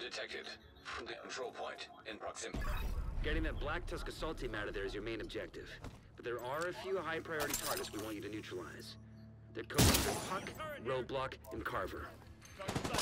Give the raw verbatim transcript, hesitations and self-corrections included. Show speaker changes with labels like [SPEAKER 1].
[SPEAKER 1] detected. From the control point in proximity.
[SPEAKER 2] Getting that black Tuscasol team out of there is your main objective. But there are a few high-priority targets we want you to neutralize. They're codes for Puck, Roadblock, and Carver.